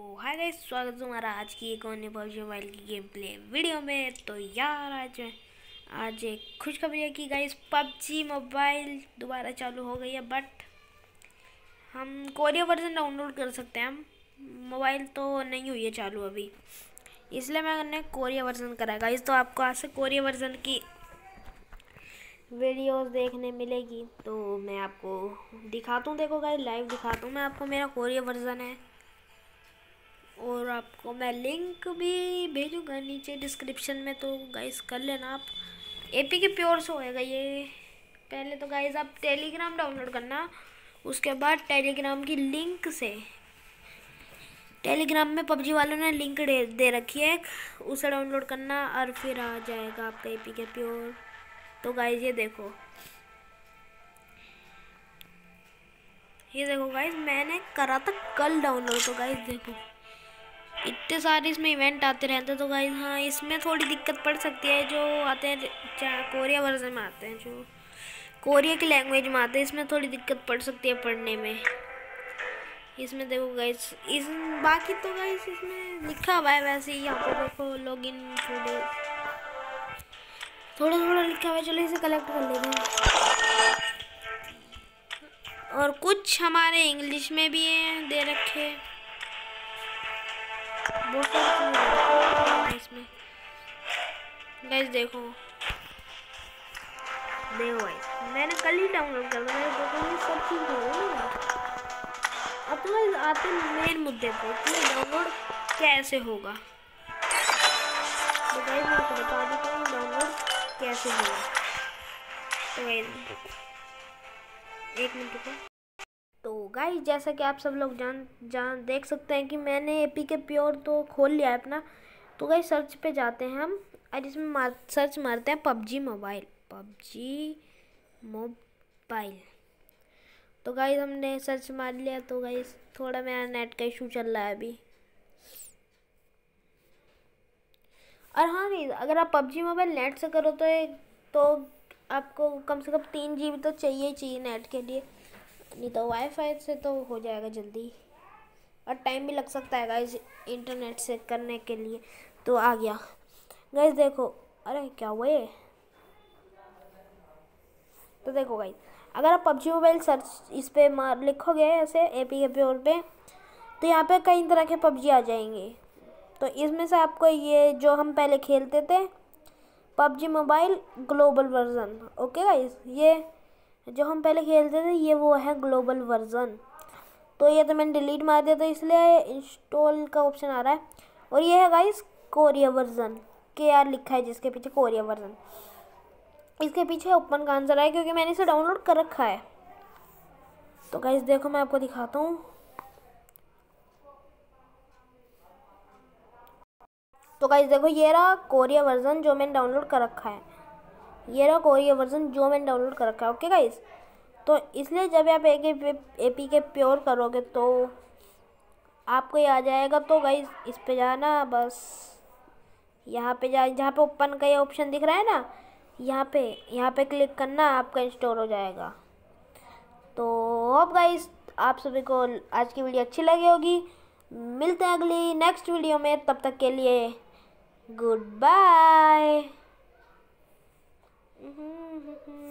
Hi guys, स्वागत है तुम्हारा आज की एक और नई पबजी मोबाइल की गेम प्ले वीडियो में। तो यार आज एक खुशखबरी है कि गाइस पबजी मोबाइल दोबारा चालू हो गई है। बट हम कोरिया वर्जन डाउनलोड कर सकते हैं। हम मोबाइल तो नहीं हुई है चालू अभी, इसलिए मैंने कोरिया वर्जन करा है गाइस। तो आपको आज से कोरिया वर्जन की वीडियोस देखने मिलेगी, तो मैं आपको दिखाता हूँ। देखो गाइस, लाइव दिखाता हूँ मैं आपको, मेरा कोरिया वर्जन है और आपको मैं लिंक भी भेजूँगा नीचे डिस्क्रिप्शन में, तो गाइस कर लेना आप। एपी के प्योर से होएगा ये। पहले तो गाइस आप टेलीग्राम डाउनलोड करना, उसके बाद टेलीग्राम की लिंक से, टेलीग्राम में पबजी वालों ने लिंक दे रखी है, उसे डाउनलोड करना और फिर आ जाएगा आपका एपी के प्योर। तो गाइस ये देखो गाइस, मैंने करा था कल डाउनलोड। तो गाइस देखो इतने सारे इसमें इवेंट आते रहते हैं। तो गाइस हाँ, इसमें थोड़ी दिक्कत पड़ सकती है जो आते हैं, कोरिया वर्जन में आते हैं, जो कोरिया की लैंग्वेज में आते हैं, इसमें थोड़ी दिक्कत पड़ सकती है पढ़ने में। इसमें देखो गाइस, इस बाकी तो गाइस इसमें लिखा हुआ है वैसे ही। यहाँ पे देखो लॉगिन टुडे, थोड़ा थोड़ा लिखा हुआ है। चलो इसे कलेक्ट कर लेते हैं। और कुछ हमारे इंग्लिश में भी है दे रखे, बहुत सारी इसमें गाइस। देखो गाइस, मैंने कल ही डाउनलोड कर दिया। देखो ये सब चीज़ हो गई ना। अब तो गाइस आते हैं मेन मुद्दे पे कि डाउनलोड कैसे होगा। तो गाइस मैं आपको बता देता हूँ डाउनलोड कैसे होगा। तो गाइस एक मिनट रुको। तो गाइस जैसा कि आप सब लोग जान देख सकते हैं कि मैंने एपी के प्योर तो खोल लिया है अपना। तो गाइस सर्च पे जाते हैं हम और इसमें सर्च मारते हैं पबजी मोबाइल। तो गाइस हमने सर्च मार लिया। तो गाइस थोड़ा मेरा नेट का इशू चल रहा है अभी। और हाँ गाइस, अगर आप पबजी मोबाइल नेट से करो तो आपको कम से कम 3 GB तो चाहिए नेट के लिए, नहीं तो वाईफाई से तो हो जाएगा जल्दी, और टाइम भी लग सकता है गाइस इंटरनेट से करने के लिए। तो आ गया गाइस, देखो। अरे क्या हुआ ये? तो देखो गाइस, अगर आप पबजी मोबाइल सर्च इस पे लिखोगे ऐसे एपी के प्योर पे, तो यहाँ पे कई तरह के पबजी आ जाएंगे। तो इसमें से आपको ये जो हम पहले खेलते थे PUBG mobile global version, okay guys, ये जो हम पहले खेलते थे ये वो है ग्लोबल वर्जन। तो ये तो मैंने डिलीट मार दिया, तो इसलिए इंस्टॉल का ऑप्शन आ रहा है। और ये है guys Korea version, K R लिखा है जिसके पीछे कोरिया वर्जन, इसके पीछे ओपन का आंसर है क्योंकि मैंने इसे डाउनलोड कर रखा है। तो गाइस देखो मैं आपको दिखाता हूँ। तो गाइस देखो ये रहा कोरिया वर्जन जो मैंने डाउनलोड कर रखा है। ये रहा कोरिया वर्जन जो मैंने डाउनलोड कर रखा है, ओके गाइस। तो इसलिए जब आप एपी के प्योर करोगे तो आपको ये आ जाएगा। तो गाइस इस पे जाना, बस यहाँ पे जहाँ पे ओपन का ये ऑप्शन दिख रहा है ना, यहाँ पे क्लिक करना, आपका इंस्टॉल हो जाएगा। तो होप गाइस आप सभी को आज की वीडियो अच्छी लगी होगी। मिलते हैं अगली नेक्स्ट वीडियो में, तब तक के लिए गुड बाय।